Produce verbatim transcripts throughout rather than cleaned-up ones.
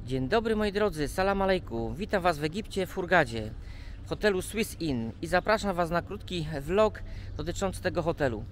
Dzień dobry moi drodzy, salam alejkum. Witam Was w Egipcie, w Hurgadzie, w hotelu Swiss Inn i zapraszam Was na krótki vlog dotyczący tego hotelu.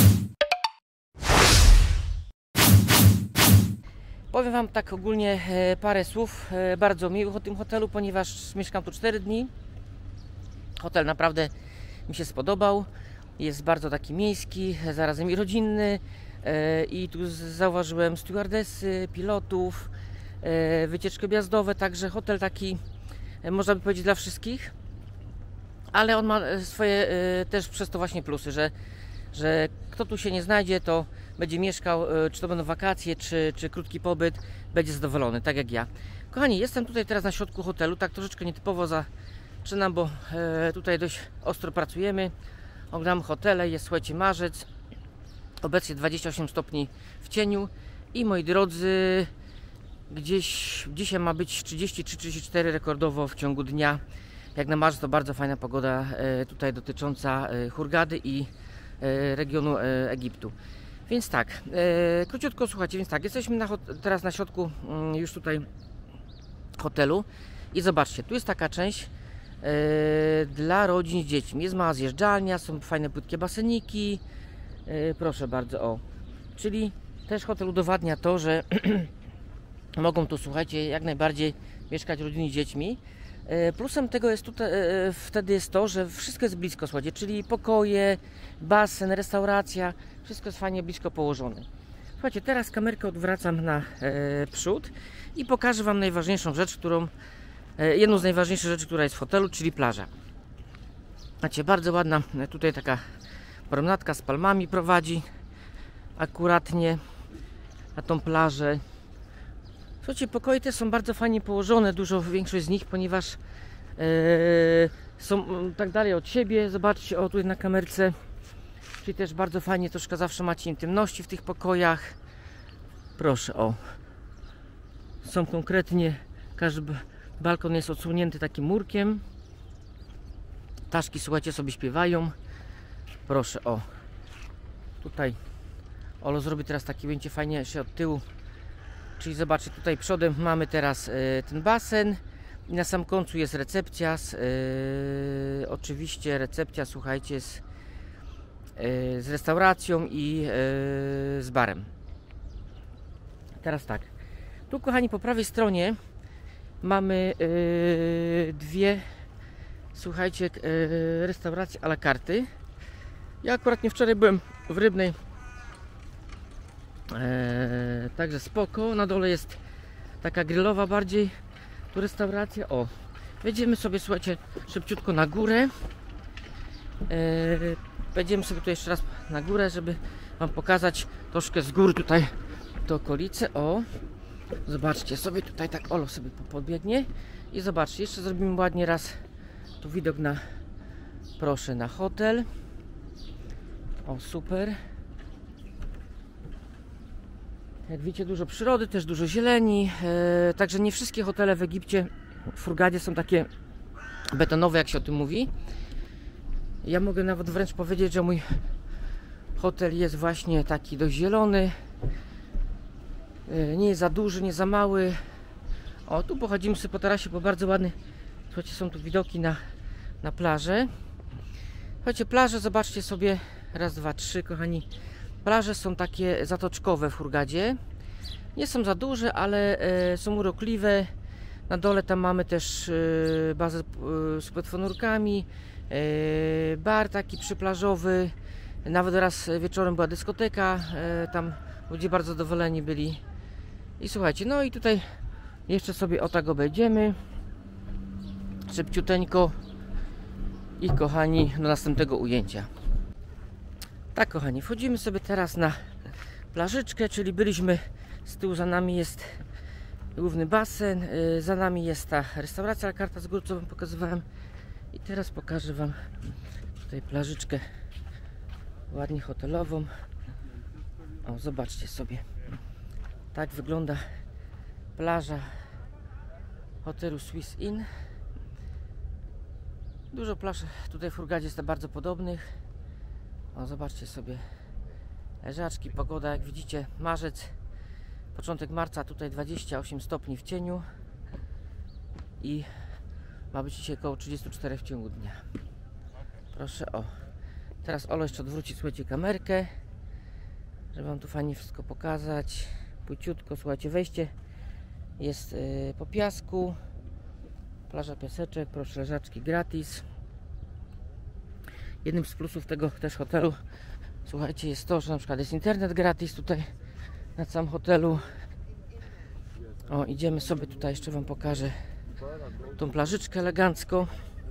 Powiem Wam tak ogólnie parę słów bardzo miłych o tym hotelu, ponieważ mieszkam tu cztery dni. Hotel naprawdę mi się spodobał, jest bardzo taki miejski, zarazem i rodzinny i tu zauważyłem stewardessy, pilotów, wycieczki objazdowe, także hotel taki, można by powiedzieć, dla wszystkich, ale on ma swoje też przez to właśnie plusy, że, że kto tu się nie znajdzie, to będzie mieszkał, czy to będą wakacje, czy, czy krótki pobyt, będzie zadowolony, tak jak ja. Kochani, jestem tutaj teraz na środku hotelu, tak troszeczkę nietypowo zaczynam, bo tutaj dość ostro pracujemy, oglądam hotele, jest, słuchajcie, marzec, obecnie dwadzieścia osiem stopni w cieniu i moi drodzy, gdzieś dzisiaj ma być trzydzieści trzy trzydzieści cztery rekordowo w ciągu dnia. Jak na marzec to bardzo fajna pogoda tutaj dotycząca Hurgady i regionu Egiptu. Więc tak, króciutko słuchajcie, więc tak, jesteśmy na, teraz na środku już tutaj hotelu i zobaczcie, tu jest taka część dla rodzin z dziećmi. Jest mała zjeżdżalnia, są fajne płytkie baseniki, proszę bardzo, o. Czyli też hotel udowadnia to, że mogą tu, słuchajcie, jak najbardziej mieszkać rodziny z dziećmi. Plusem tego jest tutaj, wtedy jest to, że wszystko jest blisko, słuchajcie, czyli pokoje, basen, restauracja, wszystko jest fajnie blisko położone. Słuchajcie, teraz kamerkę odwracam na przód i pokażę Wam najważniejszą rzecz, którą, jedną z najważniejszych rzeczy, która jest w hotelu, czyli plaża. Macie, bardzo ładna tutaj taka promenadka z palmami prowadzi akuratnie na tą plażę. Słuchajcie, pokoje te są bardzo fajnie położone, dużo większość z nich, ponieważ yy, są tak dalej od siebie. Zobaczcie, o tutaj na kamerce, czyli też bardzo fajnie, troszkę zawsze macie intymności w tych pokojach. Proszę, o. Są konkretnie, każdy balkon jest odsłonięty takim murkiem. Ptaszki, słuchajcie, sobie śpiewają. Proszę, o. Tutaj Olo zrobi teraz takie ujęcie fajnie się od tyłu. Czyli zobaczcie, tutaj przodem mamy teraz y, ten basen i na sam końcu jest recepcja, z, y, oczywiście recepcja, słuchajcie, z, y, z restauracją i y, z barem. Teraz tak, tu kochani po prawej stronie mamy y, dwie, słuchajcie, y, restauracje à la carte. Ja akurat nie wczoraj byłem w Rybnej. Eee, także spoko, na dole jest taka grillowa bardziej tu restauracja. O, wejdziemy sobie, słuchajcie, szybciutko na górę. Eee, wejdziemy sobie tu jeszcze raz na górę, żeby Wam pokazać troszkę z góry tutaj te okolice. O, zobaczcie sobie tutaj, tak Olo sobie podbiegnie i zobaczcie, jeszcze zrobimy ładnie raz tu widok na, proszę, na hotel. O, super. Jak widzicie, dużo przyrody, też dużo zieleni, e, także nie wszystkie hotele w Egipcie, w Hurgadzie są takie betonowe, jak się o tym mówi. Ja mogę nawet wręcz powiedzieć, że mój hotel jest właśnie taki dość zielony, e, nie jest za duży, nie za mały. O, tu pochodzimy sobie po tarasie, bo bardzo ładny, słuchajcie, są tu widoki na, na plażę. Słuchajcie, plaże, zobaczcie sobie, raz, dwa, trzy, kochani. Plaże są takie zatoczkowe w Hurgadzie. Nie są za duże, ale e, są urokliwe. Na dole tam mamy też e, bazę e, z płetwonurkami, e, bar taki przyplażowy. Nawet raz wieczorem była dyskoteka. E, tam ludzie bardzo zadowoleni byli. I słuchajcie, no i tutaj jeszcze sobie o tak obejdziemy. Szybciuteńko. I kochani, do następnego ujęcia. Tak, kochani, wchodzimy sobie teraz na plażyczkę, czyli byliśmy, z tyłu za nami jest główny basen, yy, za nami jest ta restauracja à la carte z góry, co Wam pokazywałem. I teraz pokażę Wam tutaj plażyczkę ładnie hotelową. O, zobaczcie sobie, tak wygląda plaża hotelu Swiss Inn. Dużo plaż tutaj w Hurgadzie jest bardzo podobnych. O, zobaczcie sobie, leżaczki, pogoda, jak widzicie, marzec, początek marca, tutaj dwadzieścia osiem stopni w cieniu. i ma być dzisiaj około trzydzieści cztery w ciągu dnia. Proszę, o. Teraz Olo jeszcze odwróci, słuchajcie, kamerkę, żeby wam tu fajnie wszystko pokazać. Płyciutko, słuchajcie, wejście jest yy, po piasku. Plaża, piaseczek, proszę, leżaczki gratis. Jednym z plusów tego też hotelu, słuchajcie, jest to, że na przykład jest internet gratis tutaj na całym hotelu. O, idziemy sobie tutaj, jeszcze wam pokażę tą plażyczkę elegancko.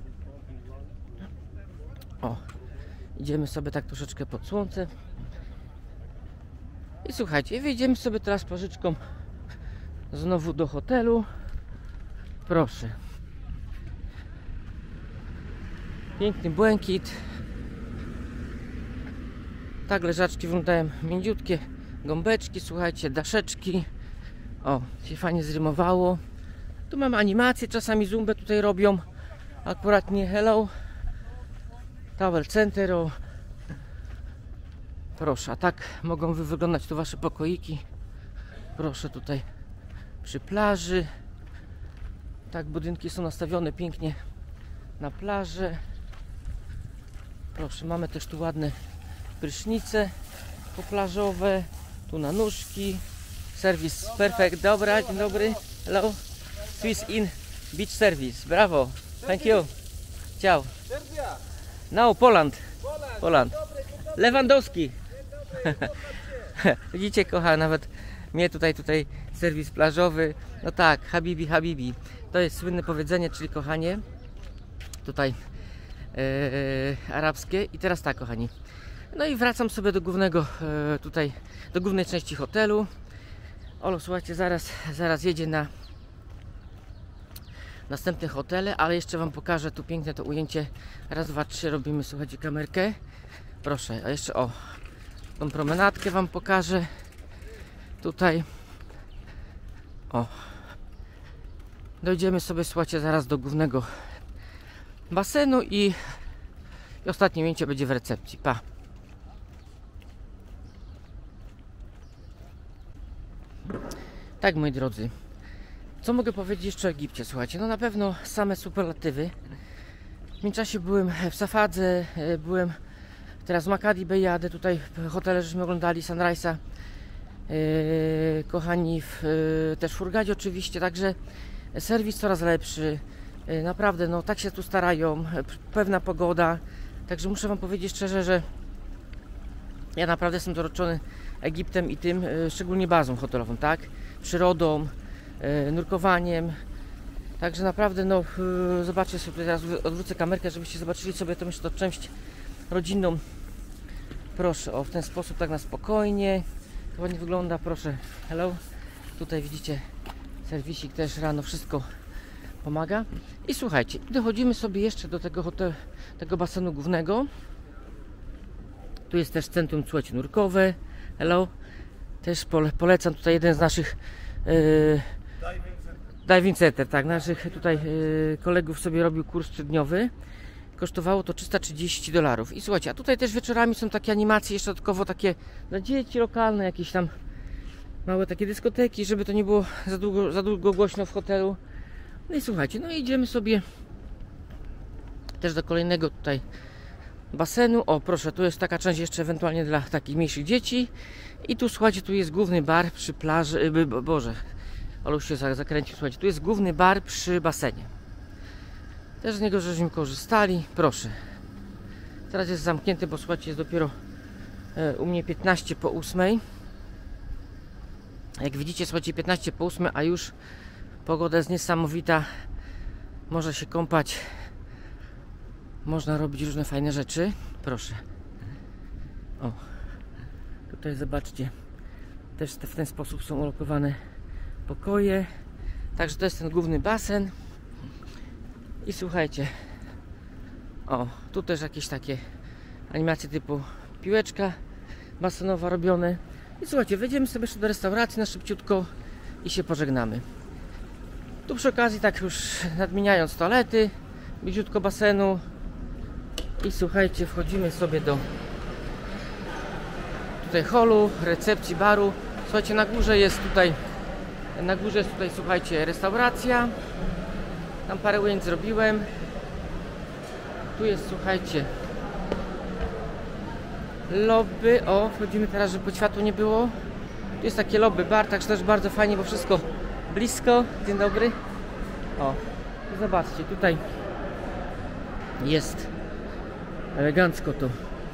O, idziemy sobie tak troszeczkę pod słońce. I słuchajcie, wyjdziemy sobie teraz plażyczką znowu do hotelu. Proszę. Piękny błękit. Tak, leżaczki wyglądają mięciutkie, gąbeczki, słuchajcie, daszeczki. O, się fajnie zrymowało. Tu mamy animacje, czasami zumbę tutaj robią. Akurat nie hello. Towel Center, o. Proszę, a tak mogą wyglądać tu wasze pokoiki. Proszę, tutaj przy plaży. Tak, budynki są nastawione pięknie na plażę. Proszę, mamy też tu ładne prysznice poplażowe. Tu na nóżki. Serwis perfect. Dobra, dzień dobry. Hello. Swiss in beach service. Brawo. Thank you. Ciao. No, Poland. Poland. Lewandowski. Widzicie, kocha, nawet mnie tutaj, tutaj serwis plażowy. No tak, habibi, habibi. To jest słynne powiedzenie, czyli kochanie. Tutaj yy, arabskie. I teraz tak, kochani. No i wracam sobie do głównego, yy, tutaj, do głównej części hotelu. Olo, słuchajcie, zaraz, zaraz jedzie na następne hotele, ale jeszcze wam pokażę tu piękne to ujęcie. Raz, dwa, trzy, robimy, słuchajcie, kamerkę. Proszę, a jeszcze o, tą promenadkę wam pokażę. Tutaj. O. Dojdziemy sobie, słuchajcie, zaraz do głównego basenu i, i ostatnie ujęcie będzie w recepcji. Pa. Tak, moi drodzy, co mogę powiedzieć jeszcze o Egipcie? Słuchajcie, no na pewno same superlatywy. W międzyczasie byłem w Safadze, byłem teraz w Makadi Bay, jadę tutaj hotele, żeśmy oglądali Sunrise'a, yy, kochani, w, yy, też w Hurgadzie oczywiście, także serwis coraz lepszy, yy, naprawdę, no tak się tu starają, pewna pogoda, także muszę wam powiedzieć szczerze, że ja naprawdę jestem doroczony Egiptem i tym, yy, szczególnie bazą hotelową, tak? Przyrodą, yy, nurkowaniem. Także naprawdę, no, yy, zobaczcie sobie, teraz odwrócę kamerkę, żebyście zobaczyli sobie tą jeszcze część rodzinną. Proszę, o, w ten sposób, tak na spokojnie. To ładnie wygląda, proszę. Hello. Tutaj widzicie, serwisik też rano, wszystko pomaga. I słuchajcie, dochodzimy sobie jeszcze do tego hotelu, tego basenu głównego. Tu jest też centrum, słuchajcie, nurkowe. Hello. Też pole, polecam tutaj jeden z naszych yy, diving center, tak, naszych tutaj yy, kolegów sobie robił kurs trzydniowy. Kosztowało to trzysta trzydzieści dolarów. I słuchajcie, a tutaj też wieczorami są takie animacje, jeszcze dodatkowo takie dla dzieci lokalne, jakieś tam małe takie dyskoteki, żeby to nie było za długo, za długo głośno w hotelu. No i słuchajcie, no i idziemy sobie też do kolejnego tutaj basenu. O, proszę, tu jest taka część jeszcze ewentualnie dla takich mniejszych dzieci. I tu, słuchajcie, tu jest główny bar przy plaży, by, bo, Boże, Oluś się zakręcił, słuchajcie, tu jest główny bar przy basenie. Też z niego żeśmy korzystali, proszę. Teraz jest zamknięty, bo słuchajcie, jest dopiero e, u mnie piętnaście po ósmej. Jak widzicie, słuchajcie, piętnaście po ósmej, a już pogoda jest niesamowita. Można się kąpać, można robić różne fajne rzeczy. Proszę. O, tutaj zobaczcie, też w ten sposób są ulokowane pokoje. Także to jest ten główny basen. I słuchajcie, o, tu też jakieś takie animacje typu piłeczka basenowa robione. I słuchajcie, wejdziemy sobie jeszcze do restauracji na szybciutko i się pożegnamy. Tu przy okazji, tak już nadmieniając, toalety, bliziutko basenu. I słuchajcie, wchodzimy sobie do tutaj holu, recepcji baru. Słuchajcie, na górze jest tutaj, na górze jest tutaj, słuchajcie, restauracja. Tam parę ujęć zrobiłem. Tu jest, słuchajcie, lobby. O, wchodzimy teraz, żeby pod światło nie było. Tu jest takie lobby bar, także też bardzo fajnie, bo wszystko blisko. Dzień dobry. O, zobaczcie, tutaj jest elegancko to.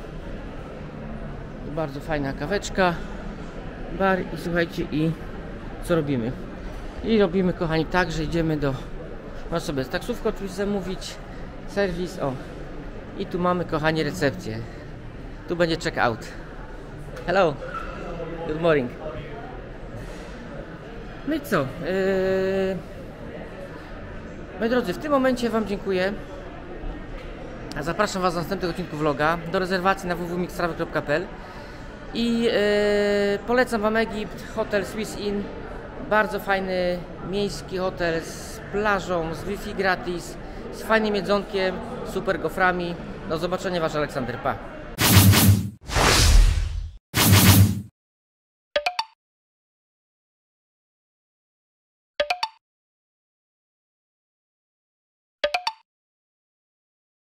Bardzo fajna kaweczka, bar i słuchajcie, i co robimy? I robimy, kochani, tak, że idziemy do... Można sobie taksówkę oczywiście zamówić, serwis, o. I tu mamy, kochani, recepcję. Tu będzie check out. Hello. Good morning. No i co? Yy... Moi drodzy, w tym momencie Wam dziękuję. Zapraszam Was do następnego odcinku vloga, do rezerwacji na w w w kropka mixtravel kropka p l i yy, polecam Wam Egipt, hotel Swiss Inn. Bardzo fajny miejski hotel z plażą, z Wi-Fi gratis, z fajnym jedzonkiem, super goframi. Do zobaczenia, Wasz Aleksander, pa!